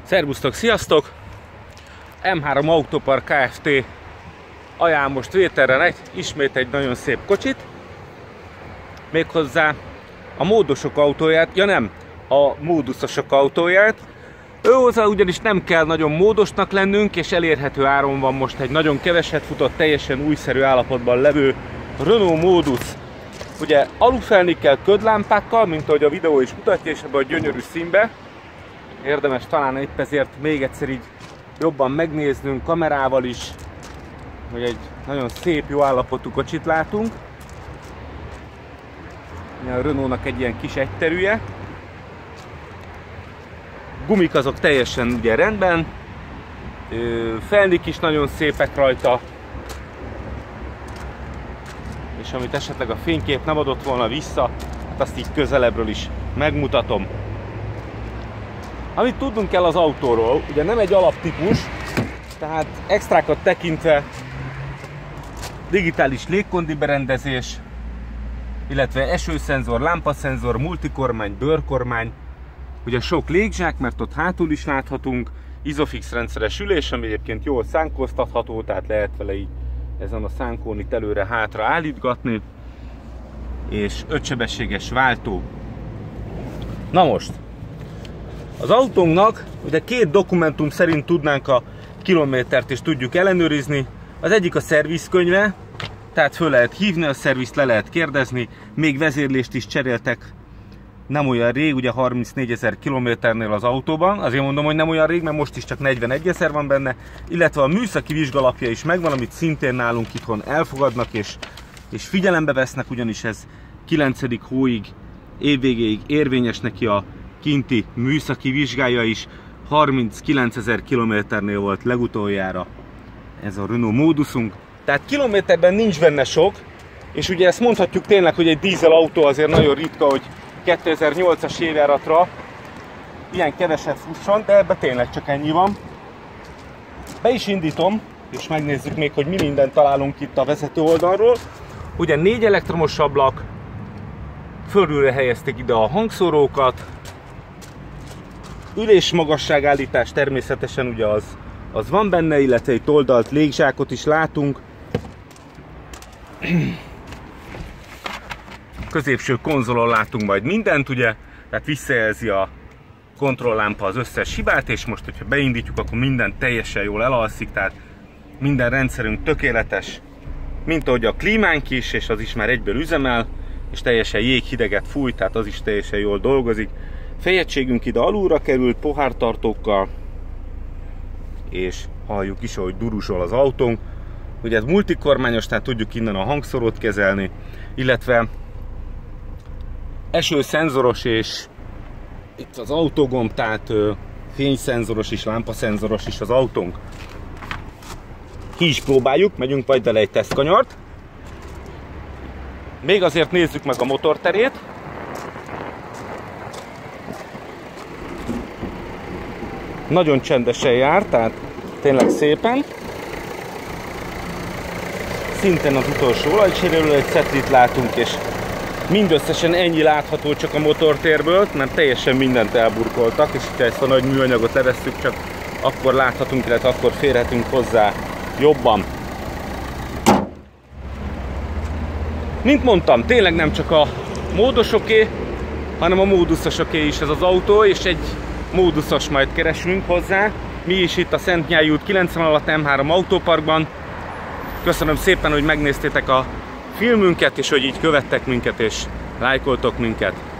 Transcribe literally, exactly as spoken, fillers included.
Szervusztok, sziasztok! em három Autopark Kft. Ajánl most vételre egy, ismét egy nagyon szép kocsit. Méghozzá a módosok autóját, ja nem, a móduszosok autóját. Őhozzá ugyanis nem kell nagyon módosnak lennünk, és elérhető áron van most egy nagyon keveset futott, teljesen újszerű állapotban levő Renault módusz. Ugye alufelnikkel, ködlámpákkal, mint ahogy a videó is mutatja, és ebben a gyönyörű színbe. Érdemes talán épp ezért még egyszer így jobban megnéznünk kamerával is, hogy egy nagyon szép, jó állapotú kocsit látunk. A Renault-nak egy ilyen kis egyterűje. Gumik azok teljesen ugye rendben, felnik is nagyon szépek rajta, és amit esetleg a fénykép nem adott volna vissza, hát azt így közelebbről is megmutatom. Amit tudnunk kell az autóról, ugye nem egy alaptípus, tehát extrákat tekintve digitális légkondi berendezés, illetve esőszenzor, lámpaszenzor, multikormány, bőrkormány, ugye sok légzsák, mert ott hátul is láthatunk, Isofix rendszeres ülés, ami egyébként jól szánkóztatható, tehát lehet vele így ezen a szánkón itt előre-hátra állítgatni, és ötsebességes váltó. Na most, az autónknak ugye két dokumentum szerint tudnánk a kilométert és tudjuk ellenőrizni. Az egyik a szervizkönyve, tehát föl lehet hívni a szervizt, le lehet kérdezni, még vezérlést is cseréltek nem olyan rég, ugye harmincnégyezer kilométernél az autóban, azért mondom, hogy nem olyan rég, mert most is csak negyvenegyezer van benne, illetve a műszaki vizsgalapja is megvan, amit szintén nálunk itthon elfogadnak és, és figyelembe vesznek, ugyanis ez kilencedik hóig, évvégéig érvényes neki a kinti műszaki vizsgája is. harminckilencezer kilométernél volt legutoljára ez a Renault móduszunk, tehát kilométerben nincs benne sok, és ugye ezt mondhatjuk tényleg, hogy egy dízel autó azért nagyon ritka, hogy kétezer-nyolcas évjáratra ilyen keveset fusson, de ebben tényleg csak ennyi van. Be is indítom, és megnézzük még, hogy mi mindent találunk itt a vezető oldalról. Ugye négy elektromos ablak, fölülre helyezték ide a hangszórókat, ülésmagasságállítás természetesen ugye az, az van benne, illetve itt oldalt légzsákot is látunk. Középső konzolon látunk majd mindent, ugye, tehát visszajelzi a kontrolllámpa az összes hibát, és most, hogyha beindítjuk, akkor minden teljesen jól elalszik, tehát minden rendszerünk tökéletes, mint ahogy a klímánk is, és az is már egyből üzemel, és teljesen jéghideget fúj, tehát az is teljesen jól dolgozik. Fejegységünk ide alulra került pohártartókkal, és halljuk is, hogy durusol az autónk. Ugye ez multikormányos, tehát tudjuk innen a hangszórót kezelni, illetve esőszenzoros, és itt az autógomb, tehát ö, fényszenzoros is, lámpaszenzoros is az autónk. Ki is próbáljuk, megyünk majd vele egy tesztkanyart. Még azért nézzük meg a motorterét. Nagyon csendesen jár, tehát tényleg szépen. Szintén az utolsó olajcserélőről egy szetlit látunk, és mindösszesen ennyi látható csak a motortérből, mert teljesen mindent elburkoltak, és ha ezt a nagy műanyagot levesszük, csak akkor láthatunk, illetve akkor férhetünk hozzá jobban. Mint mondtam, tényleg nem csak a módosoké, hanem a móduszosoké is ez az autó, és egy móduszos majd keresünk hozzá. Mi is itt a Szentnyári út kilencven alatt em három Autoparkban. Köszönöm szépen, hogy megnéztétek a filmünket, és hogy így követtek minket, és lájkoltok minket.